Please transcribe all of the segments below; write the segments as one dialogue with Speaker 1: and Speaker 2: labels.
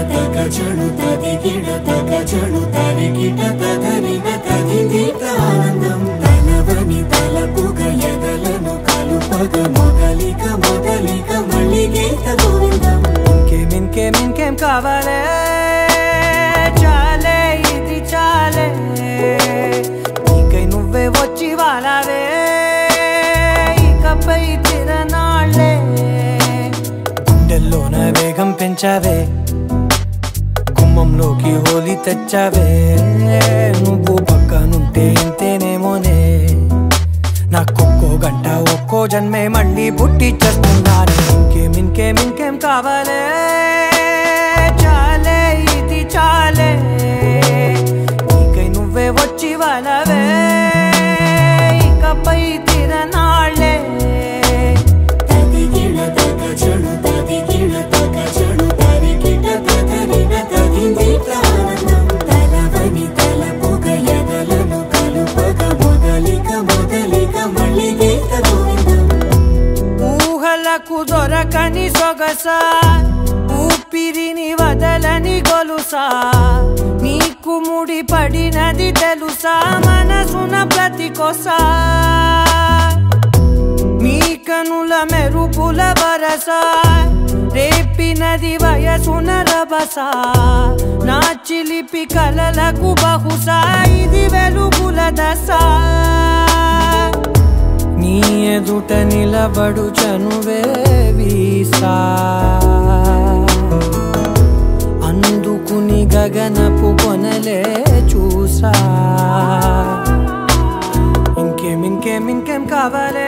Speaker 1: తగచడు తదిగిడ తగచడు తరిగిట తదరిన తదిదీత ఆనందం తనవని తలపుగ ఎదలను కలుపగ మొదలిక మళ్ళీ గీత గోవిందం
Speaker 2: ఇంకేం కావాలే చాలే ఇది చాలే నీకై నువ్వే వచ్చి వాలావే ఇకపై తిరనాళ్ళే గుండెల్లోన వేగం పెంచావే గుమ్మంలోకి హోలీ తెచ్చావే నువ్వు పక్కనుంటే ఇంతేనేమోనే నాకొక్కో గంట ఒక్కో జన్మే మళ్ళీ పుట్టి చేస్తున్నాను ఇంకేం కావాలే చాలే ఇది చాలే నీకై నువ్వే వచ్చి వాలవే ఇకపై తిరనాళ్ళే
Speaker 1: తదిగిడ తగచడు తదిగిడ తగచడు తరిగిట తదరిన తదిదీత ఆనందం తనవని తలపుగ ఎదలను కలుపగ మొదలిక మళ్ళీ గీత గోవిందం
Speaker 2: ఊహలకు దొరకని సొగస ఊపిరిని వదలని గొలుసా నీకు ముడి పడినది తెలుసా మనసున ప్రతి కొసా మీ కనుల మెరుపుల వరస రేపినది వయసున రభస నా చిలిపి కలలకు బహుశా ఇది వెలుగుల దశ నీ ఎదుట నిలబడు చనువే వీసా అందుకుని గగనపు కొనలే చూసా ఇంకేం కావాలే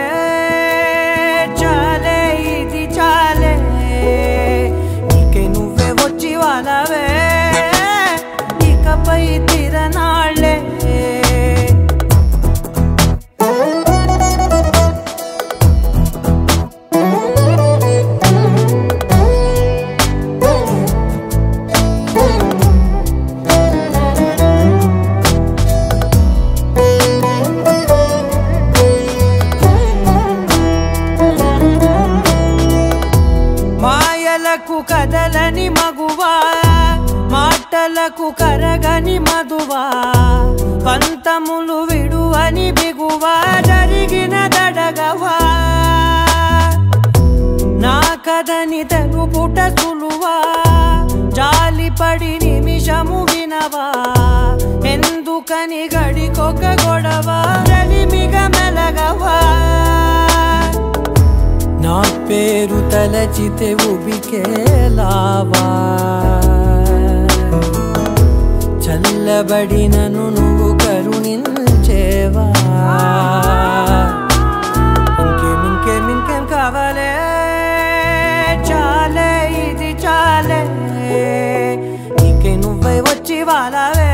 Speaker 2: చాలే ఇది చాలే నీకే నువ్వే వచ్చి వాలవే ఇకపై తిరనాళ్ళే మాయలకు కదలని మగువా మాటలకు కరగని మధువా పంతములు విడువని బిగువా జరిగిన దడగవా నా కదని తెలుపుట సులువా జాలిపడి నిమిషము వినవా ఎందుకని గడికొక గొడవ రలిమిగ మెలగవా నా పేరు తలచితే ఉబికేలావా చల్లబడినను నువ్వు కరుణించేవా ఇంకేం కావాలే చాలే ఇది చాలే నీకే నువ్వే వచ్చి వాలవే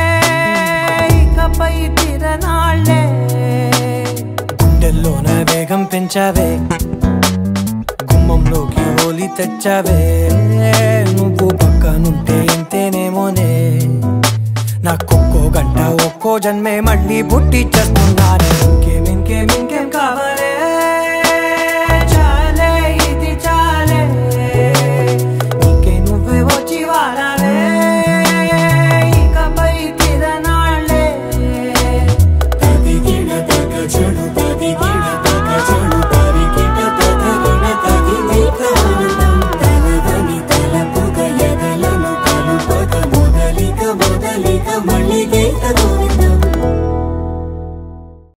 Speaker 2: ఇకపై తిరనాళ్ళే గుండెల్లోన వేగం పెంచావే గుమ్మంలోకి హోలీ తెచ్చావే నువ్వు పక్కనుంటే ఇంతేనేమోనే నాకొక్కో గంట ఒక్కో జన్మే మళ్ళీ పుట్టి చేస్తున్నాను ఇంకేం